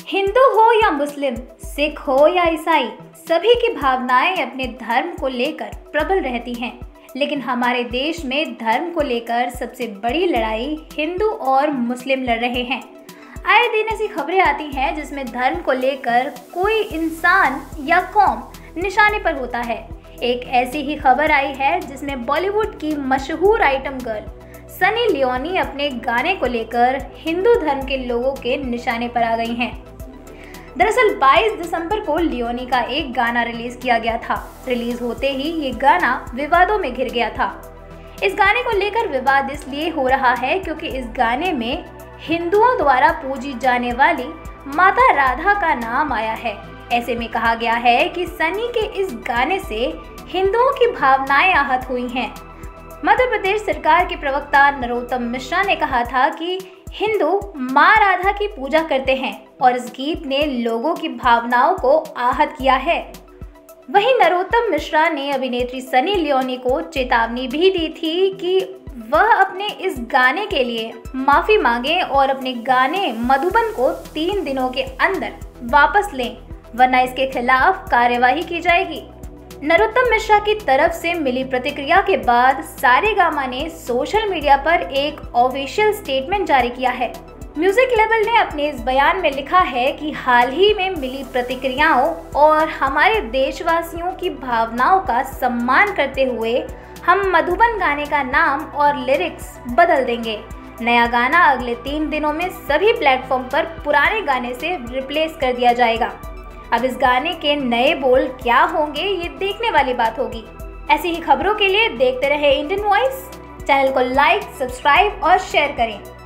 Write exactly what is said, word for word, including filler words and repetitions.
हिंदू हो या मुस्लिम, सिख हो या ईसाई, सभी की भावनाएं अपने धर्म को लेकर प्रबल रहती हैं। लेकिन हमारे देश में धर्म को लेकर सबसे बड़ी लड़ाई हिंदू और मुस्लिम लड़ रहे हैं। आए दिन ऐसी खबरें आती हैं जिसमें धर्म को लेकर कोई इंसान या कौम निशाने पर होता है। एक ऐसी ही खबर आई है जिसमें बॉलीवुड की मशहूर आइटम गर्ल सनी लियोनी अपने गाने को लेकर हिंदू धर्म के लोगों के निशाने पर आ गई हैं। दरअसल बाईस दिसंबर को लियोनी का एक गाना रिलीज किया गया था। रिलीज होते ही ये गाना विवादों में घिर गया था। इस गाने को लेकर विवाद इसलिए हो रहा है क्योंकि इस गाने में हिंदुओं द्वारा पूजी जाने वाली माता राधा का नाम आया है। ऐसे में कहा गया है कि सनी के इस गाने से हिंदुओं की भावनाएं आहत हुई हैं। मध्य प्रदेश सरकार के प्रवक्ता नरोत्तम मिश्रा ने कहा था कि हिंदू मां राधा की पूजा करते हैं और इस गीत ने लोगों की भावनाओं को आहत किया है। वहीं नरोत्तम मिश्रा ने अभिनेत्री सनी लियोनी को चेतावनी भी दी थी कि वह अपने इस गाने के लिए माफी मांगे और अपने गाने मधुबन को तीन दिनों के अंदर वापस लें, वरना इसके खिलाफ कार्यवाही की जाएगी। नरोत्तम मिश्रा की तरफ से मिली प्रतिक्रिया के बाद सारेगामा ने सोशल मीडिया पर एक ऑफिशियल स्टेटमेंट जारी किया है। म्यूजिक लेबल ने अपने इस बयान में लिखा है कि हाल ही में मिली प्रतिक्रियाओं और हमारे देशवासियों की भावनाओं का सम्मान करते हुए हम मधुबन गाने का नाम और लिरिक्स बदल देंगे। नया गाना अगले तीन दिनों में सभी प्लेटफॉर्म पर पुराने गाने से रिप्लेस कर दिया जाएगा। अब इस गाने के नए बोल क्या होंगे ये देखने वाली बात होगी। ऐसी ही खबरों के लिए देखते रहे इंडियन वॉइस। चैनल को लाइक, सब्सक्राइब और शेयर करें।